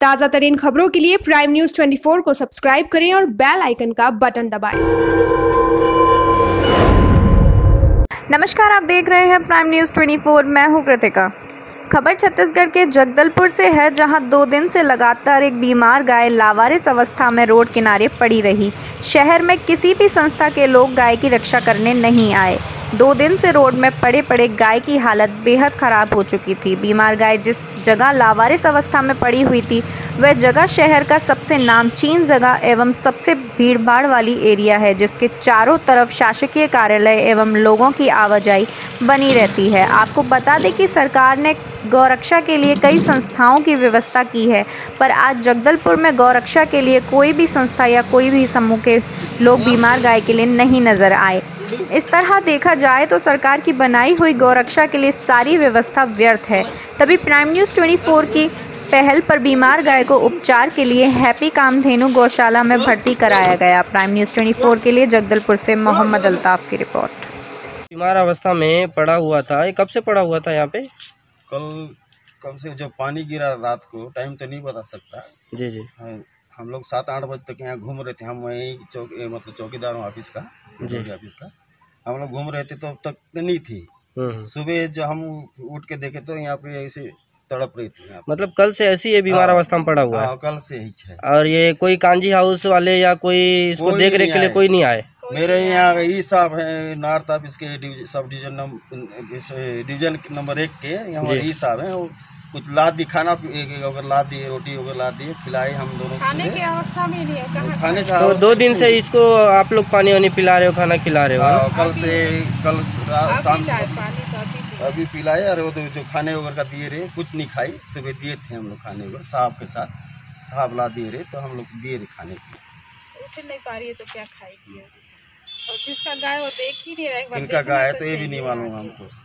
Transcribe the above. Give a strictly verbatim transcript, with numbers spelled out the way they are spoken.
ताज़ा तरीन खबरों के लिए प्राइम न्यूज़ चौबीस को सब्सक्राइब करें और बेल आइकन का बटन दबाएं। नमस्कार, आप देख रहे हैं प्राइम न्यूज़ चौबीस। मैं हूं कृतिका। खबर छत्तीसगढ़ के जगदलपुर से है, जहां दो दिन से लगातार एक बीमार गाय लावारिस अवस्था में रोड किनारे पड़ी रही। शहर में किसी भी संस्था के लोग गाय की रक्षा करने नहीं आए। दो दिन से रोड में पड़े पड़े गाय की हालत बेहद खराब हो चुकी थी। बीमार गाय जिस जगह लावारिस अवस्था में पड़ी हुई थी, वह जगह शहर का सबसे नामचीन जगह एवं सबसे भीड़भाड़ वाली एरिया है, जिसके चारों तरफ शासकीय कार्यालय एवं लोगों की आवाजाही बनी रहती है। आपको बता दें कि सरकार ने गौरक्षा के लिए कई संस्थाओं की व्यवस्था की है, पर आज जगदलपुर में गौरक्षा के लिए कोई भी संस्था या कोई भी समूह के लोग बीमार गाय के लिए नहीं नजर आए। इस तरह देखा जाए तो सरकार की बनाई हुई गौरक्षा के लिए सारी व्यवस्था व्यर्थ है। तभी प्राइम न्यूज़ चौबीस की पहल पर बीमार गाय को उपचार के लिए हैप्पी कामधेनु गौशाला में भर्ती कराया गया। प्राइम न्यूज़ चौबीस के लिए जगदलपुर से मोहम्मद अल्ताफ की रिपोर्ट। बीमार अवस्था में पड़ा हुआ था, ये कब से पड़ा हुआ था यहाँ पे? कल कब से जो पानी गिरा रात को, टाइम तो नहीं बता सकता। जी जी हाँ, हम लोग सात आठ बजे तक यहाँ घूम रहे थे। हम वहीं चौक मतलब चौकीदार हूँ ऑफिस का, जी ऑफिस का। हम लोग घूम रहे थे तो अब तक तो नहीं थी। सुबह जो हम उठ के देखे तो यहाँ पे ऐसे तड़प रही थी। यहाँ मतलब कल से ऐसी ये बीमार अवस्था में पड़ा हुआ है? हाँ, कल से ही है। और ये कोई कांजी हाउस वाले या कोई इसको देख रेख के लिए कोई नहीं आए? मेरे यहाँ ई साहब है नॉर्थ ऑफिस के division sub division number division number एक के यहाँ ई साहब है। वो कुछ ला दी, खाना अगर ला दिए, रोटी वगैरह ला दिए, खिलाए हम दोनों। खाने की अवस्था में नहीं है, खाने का तो दो दिन से इसको आप लोग पानी वानी पिला रहे हो, खाना खिला रहे हो? कल से कल शाम से अभी पिलाए। और वो जो खाने वगैरह का दिए रहे, कुछ नहीं खाई। सुबह दिए थे हम लोग खाने वगैरह साहब के साथ, साहब ला दिए रहे तो हम लोग दिए रहे खाने के। उठ नहीं पा रही है तो क्या खाएगी? और जिसका गाय वो देख ही नहीं रहा है। किनका गाय है तो ये भी नहीं मालूम हमको।